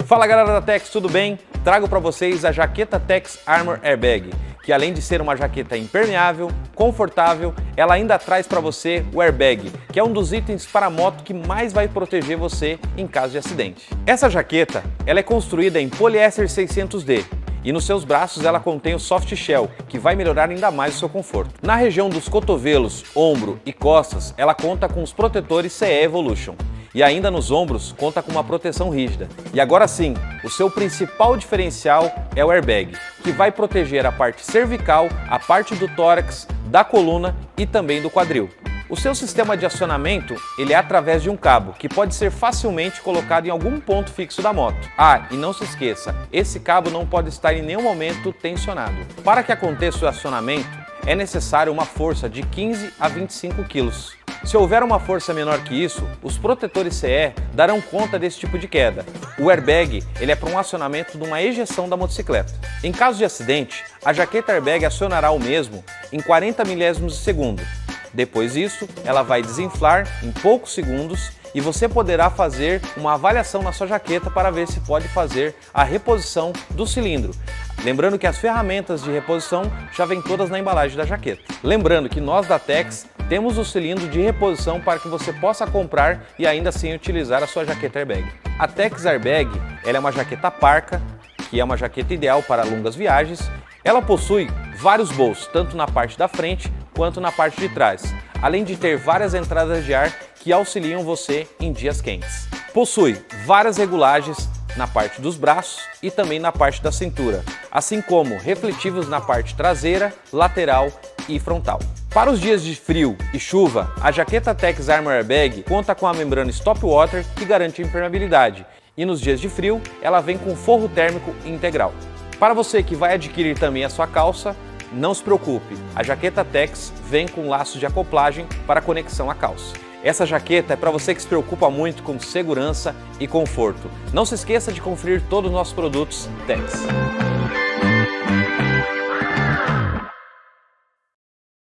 Fala galera da Tex, tudo bem? Trago para vocês a jaqueta Tex Armor Airbag, que além de ser uma jaqueta impermeável, confortável, ela ainda traz para você o airbag, que é um dos itens para moto que mais vai proteger você em caso de acidente. Essa jaqueta, ela é construída em poliéster 600D, e nos seus braços ela contém o soft shell, que vai melhorar ainda mais o seu conforto. Na região dos cotovelos, ombro e costas, ela conta com os protetores CE Evolution. E ainda nos ombros conta com uma proteção rígida. E agora sim, o seu principal diferencial é o airbag, que vai proteger a parte cervical, a parte do tórax, da coluna e também do quadril. O seu sistema de acionamento, ele é através de um cabo, que pode ser facilmente colocado em algum ponto fixo da moto. Ah, e não se esqueça, esse cabo não pode estar em nenhum momento tensionado. Para que aconteça o acionamento, é necessário uma força de 15 a 25 kg. Se houver uma força menor que isso, os protetores CE darão conta desse tipo de queda. O airbag, ele é para um acionamento de uma ejeção da motocicleta. Em caso de acidente, a jaqueta airbag acionará o mesmo em 40 milésimos de segundo. Depois disso, ela vai desinflar em poucos segundos e você poderá fazer uma avaliação na sua jaqueta para ver se pode fazer a reposição do cilindro. Lembrando que as ferramentas de reposição já vêm todas na embalagem da jaqueta. Lembrando que nós da Tex temos o cilindro de reposição para que você possa comprar e ainda assim utilizar a sua jaqueta airbag. A Tex Airbag, ela é uma jaqueta parca, que é uma jaqueta ideal para longas viagens. Ela possui vários bolsos, tanto na parte da frente quanto na parte de trás, além de ter várias entradas de ar que auxiliam você em dias quentes. Possui várias regulagens na parte dos braços e também na parte da cintura, assim como refletivos na parte traseira, lateral e frontal. Para os dias de frio e chuva, a jaqueta Tex Armor Airbag conta com a membrana Stop Water, que garante a impermeabilidade, e nos dias de frio ela vem com forro térmico integral. Para você que vai adquirir também a sua calça, não se preocupe, a jaqueta Tex vem com laços de acoplagem para conexão à calça. Essa jaqueta é para você que se preocupa muito com segurança e conforto. Não se esqueça de conferir todos os nossos produtos Tex.